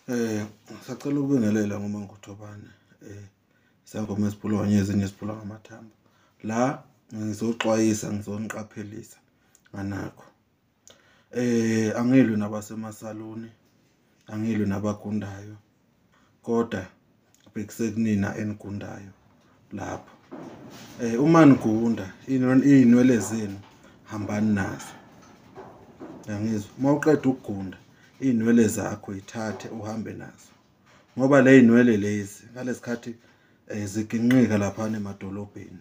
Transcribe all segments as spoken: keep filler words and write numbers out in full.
Eh, Sacela ukubingelela ngoManguthobane. Eh, Sangoma esiphulwa ezinye esiphulwa ngamathambo. La ngizoxwayisa ngizoniqaphelisa nganakho. Eh, angilwi nabasemasaluni, angilwi nabagundayo. Kodwa bekusekunina enigundayo lapho. Eh, uma nigunda iy'nwele zenu hambani nazo. Yangizwa, uma uqeda ukugunda iy'nwele zakho yithathe uhambe nazo. Ngoba le y'nwele lezi ngalesikhathi ziginqika laphana emadolobheni.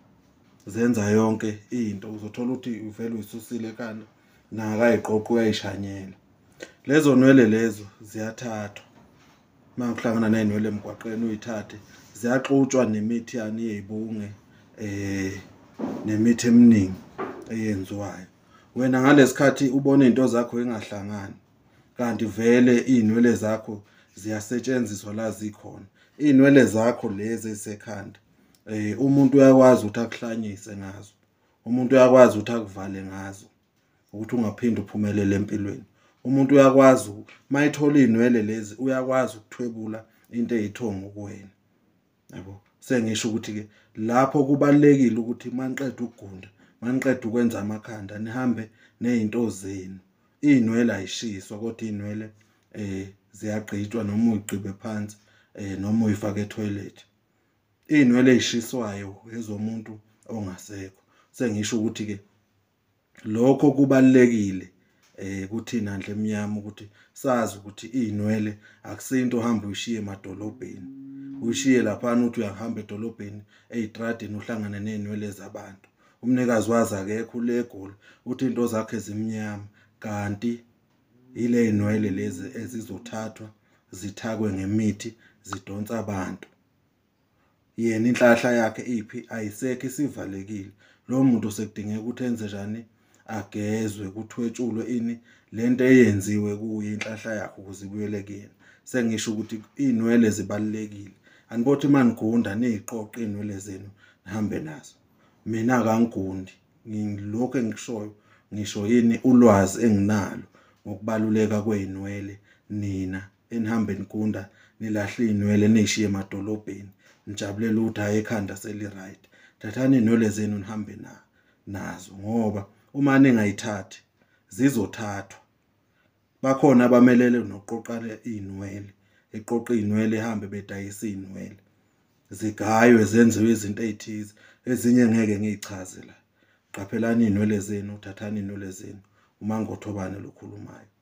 Zenza yonke into uzothola ukuthi uvela uyisusile ekhanda nakayiqoqa uyayishanyela. Lezo nwele lezo ziyathathwa. Uma kuhlangana ney'nwele emgwaqeni uyithathe ziyaxutshwa nemithi yani yey'bunge eh nemithi eminingi eyenziwayo. Wena ngalesikhathi ubona izinto zakho engahlangani kanti vele iy'nwele zakho ziyasetshenziswa la zikhona. Iy'nwele zakho lezi ezisekhanda eh umuntu uyakwazi ukuthi akuhlanyise ngazo. Umuntu uyakwazi ukuthi akuvale ngazo ukuthi ungaphindi uphumelele empilweni. Umuntu uyakwazi mayithola iy'nwele lezi uyakwazi ukuthwebula into eyithongo kuwena. Yabo, sengisho ukuthi ke lapho kubalekile ukuthi maniqeda ukugunda, maniqeda ukwenza amakhanda nihambe nezinto zenu. Iy'nwele ayishiswa kodwa iy'nwele eh ziyagqitshwa noma uyigqibe phansi eh noma uyifake etoilet. Iy'nwele ey'shiswayo ezomuntu ongasekho. Sengisho ukuthi ke lokho kubalekile eh kuthina ndle emnyama ukuthi sazi ukuthi iy'nwele akusinto ohamba uyishiye emadolobheni. Uyishiye laphana uthi uyahamba edolobheni ey'tradini uhlangane ney'nwele zabantu. Umnikazi wazi akekho ule egoli uthi into zakhe ezimnyama kanti ile y'nwele lezi ezizothathwa zithakwe ngemithi zidonsa abantu. Yena inhlahla yakhe iphi ayisekho isivalekile. Lo muntu sekudingeka ukuthi enze njani agezwe kuthwetshulwe ini lento eyenziwe kuye inhlahla yakhe ukuze ibuyele kuyena. Sengisho ukuthi iy'nwele zibalekile. Anibothi manigunda niziqoqe iy'nwele zenu nihambe nazo. Mina akangigundi. Ngilokho engikushoyo ngisho yini ulwazi enginalo ngokubaluleka kwey'nwele nina enihambe nigunda nilahle iy'nwele niy'shiye emadolobheni. Nijabulela ukuthi hayi ekhanda seli-right. Thathani iy'nwele zenu nihambe na nazo ngoba uma ningayithathi zizothathwa. Bakhona abamelele nokuqoqa iy'nwele, eqoqa iy'nwele ehambe bedayisa iy'nwele. Zigaywe zenziwe izinto ey'thize ezinye ngeke ngiyichaze la. Qaphelani iy'nwele zenu, thathani iy'nwele zenu. uManguthobane lokhulumayo.